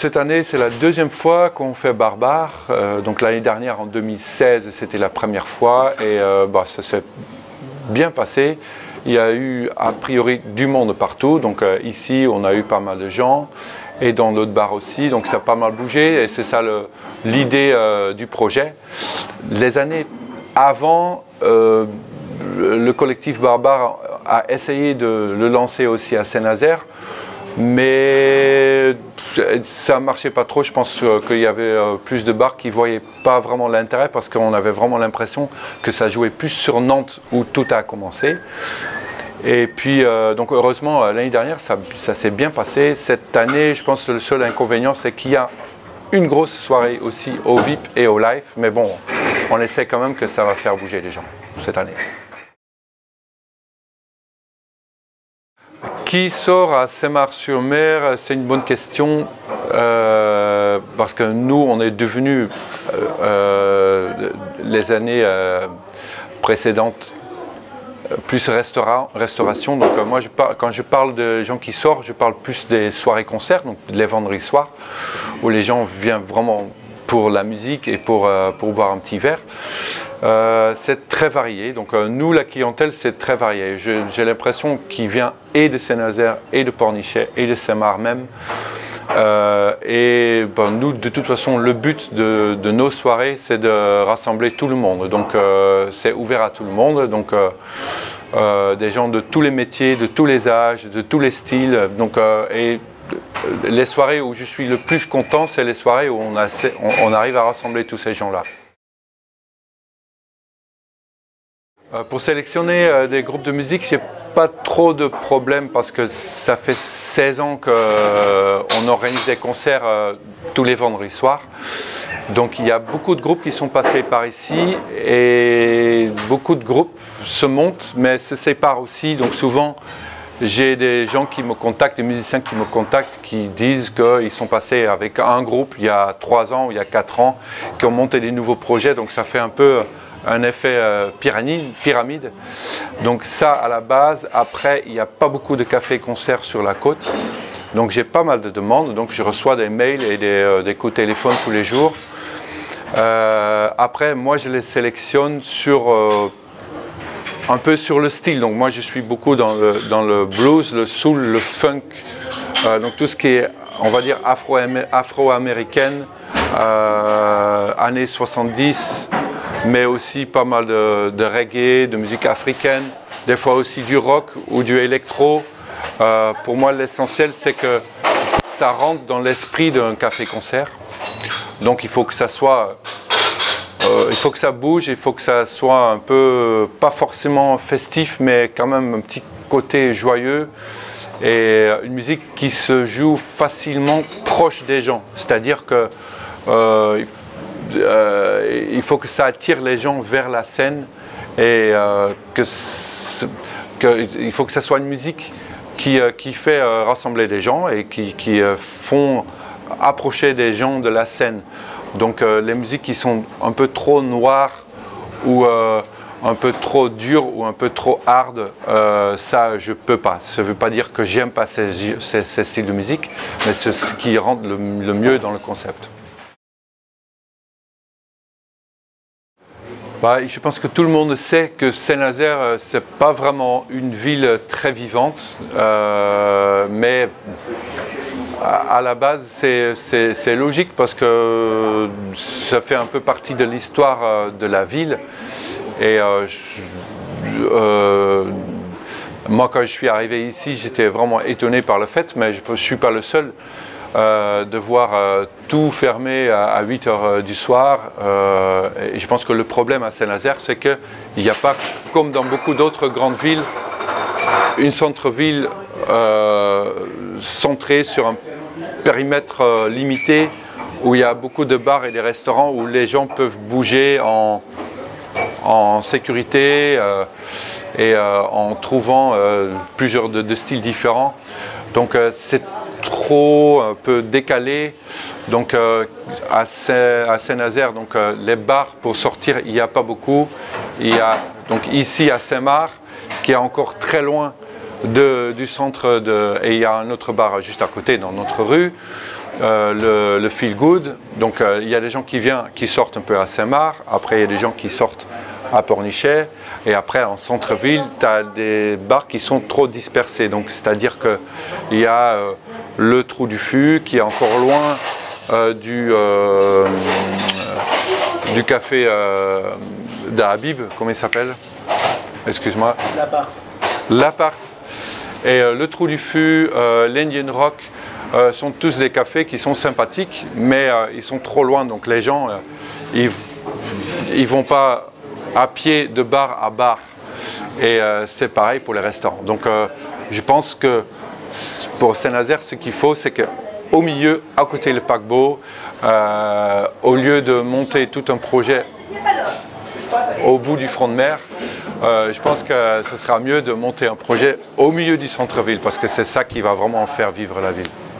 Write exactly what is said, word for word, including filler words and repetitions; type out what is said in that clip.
cette année, c'est la deuxième fois qu'on fait Barbare. Euh, donc l'année dernière, en deux mille seize, c'était la première fois et euh, bah, ça s'est bien passé. Il y a eu a priori du monde partout. Donc euh, ici, on a eu pas mal de gens et dans l'autre bar aussi. Donc ça a pas mal bougé et c'est ça l'idée euh, du projet. Les années avant, euh, le collectif Barbare a essayé de le lancer aussi à Saint-Nazaire. Mais ça ne marchait pas trop. Je pense qu'il y avait plus de bars qui ne voyaient pas vraiment l'intérêt parce qu'on avait vraiment l'impression que ça jouait plus sur Nantes où tout a commencé. Et puis, euh, donc heureusement, l'année dernière, ça, ça s'est bien passé. Cette année, je pense que le seul inconvénient, c'est qu'il y a une grosse soirée aussi au V I P et au live. Mais bon, on essaie quand même que ça va faire bouger les gens cette année. Qui sort à Saint-Mars-sur-Mer? C'est une bonne question euh, parce que nous, on est devenus euh, euh, les années euh, précédentes plus restaura restauration. Donc euh, moi, je quand je parle de gens qui sortent, je parle plus des soirées-concerts, donc les vendredis soirs, où les gens viennent vraiment pour la musique et pour, euh, pour boire un petit verre. Euh, c'est très varié, donc euh, nous la clientèle c'est très varié. J'ai l'impression qu'il vient et de Saint-Nazaire et de Pornichet et de Saint-Marc même. Euh, et ben, nous de toute façon le but de, de nos soirées c'est de rassembler tout le monde. Donc euh, c'est ouvert à tout le monde, donc euh, euh, des gens de tous les métiers, de tous les âges, de tous les styles. Donc, euh, et les soirées où je suis le plus content, c'est les soirées où on, a, on, on arrive à rassembler tous ces gens-là. Pour sélectionner euh, des groupes de musique, j'ai pas trop de problèmes parce que ça fait seize ans qu'on euh, organise des concerts euh, tous les vendredis soirs. Donc il y a beaucoup de groupes qui sont passés par ici et beaucoup de groupes se montent mais se séparent aussi. Donc souvent j'ai des gens qui me contactent, des musiciens qui me contactent qui disent qu'ils sont passés avec un groupe il y a trois ans ou il y a quatre ans, qui ont monté des nouveaux projets. Donc ça fait un peu un effet euh, pyramide, pyramide. Donc ça à la base. Après, il n'y a pas beaucoup de cafés-concerts sur la côte. Donc j'ai pas mal de demandes. Donc je reçois des mails et des, euh, des coups de téléphone tous les jours. Euh, après, moi je les sélectionne sur euh, un peu sur le style. Donc moi je suis beaucoup dans le, dans le blues, le soul, le funk. Euh, donc tout ce qui est, on va dire, afro-américaine, euh, années soixante-dix. Mais aussi pas mal de, de reggae, de musique africaine, des fois aussi du rock ou du électro. Euh, pour moi, l'essentiel, c'est que ça rentre dans l'esprit d'un café-concert. Donc il faut que ça soit, euh, il faut que ça bouge, il faut que ça soit un peu, pas forcément festif, mais quand même un petit côté joyeux. Et une musique qui se joue facilement proche des gens. C'est-à-dire que euh, Euh, il faut que ça attire les gens vers la scène et euh, que, que il faut que ça soit une musique qui, euh, qui fait euh, rassembler les gens et qui, qui euh, font approcher des gens de la scène. Donc euh, les musiques qui sont un peu trop noires ou euh, un peu trop dures ou un peu trop hard, euh, ça je peux pas. Ça ne veut pas dire que j'aime pas ces, ces, ces styles de musique, mais c'est ce qui rentre le, le mieux dans le concept. Bah, je pense que tout le monde sait que Saint-Nazaire, ce n'est pas vraiment une ville très vivante, euh, mais à, à la base, c'est logique parce que ça fait un peu partie de l'histoire de la ville. Et euh, je, euh, moi, quand je suis arrivé ici, j'étais vraiment étonné par le fait, mais je ne suis pas le seul. Euh, de voir euh, tout fermé à, à huit heures euh, du soir. Euh, et je pense que le problème à Saint-Nazaire, c'est qu'il n'y a pas, comme dans beaucoup d'autres grandes villes, une centre-ville euh, centrée sur un périmètre euh, limité, où il y a beaucoup de bars et des restaurants où les gens peuvent bouger en, en sécurité euh, et euh, en trouvant euh, plusieurs de, de styles différents. Donc euh, c'est trop un peu décalé. Donc euh, à Saint-Nazaire, donc euh, les bars pour sortir, il n'y a pas beaucoup. Il y a donc ici à Saint-Marc, qui est encore très loin de, du centre de, et il y a un autre bar juste à côté dans notre rue. euh, le, le feel good. Donc euh, il y a des gens qui viennent, qui sortent un peu à Saint-Marc, après il y a des gens qui sortent à Pornichet, et après en centre-ville, tu as des bars qui sont trop dispersés. Donc c'est-à-dire qu'il y a euh, le Trou du Fût qui est encore loin euh, du, euh, du café euh, d'Habib, comment il s'appelle? Excuse-moi. L'appart. L'appart. Et euh, le Trou du Fût, euh, l'Indian Rock, euh, sont tous des cafés qui sont sympathiques, mais euh, ils sont trop loin. Donc les gens, euh, ils ne vont pas à pied de bar à bar. Et euh, c'est pareil pour les restaurants. Donc euh, je pense que pour Saint-Nazaire, ce qu'il faut, c'est qu'au milieu, à côté du paquebot, euh, au lieu de monter tout un projet au bout du front de mer, euh, je pense que ce sera mieux de monter un projet au milieu du centre-ville, parce que c'est ça qui va vraiment faire vivre la ville.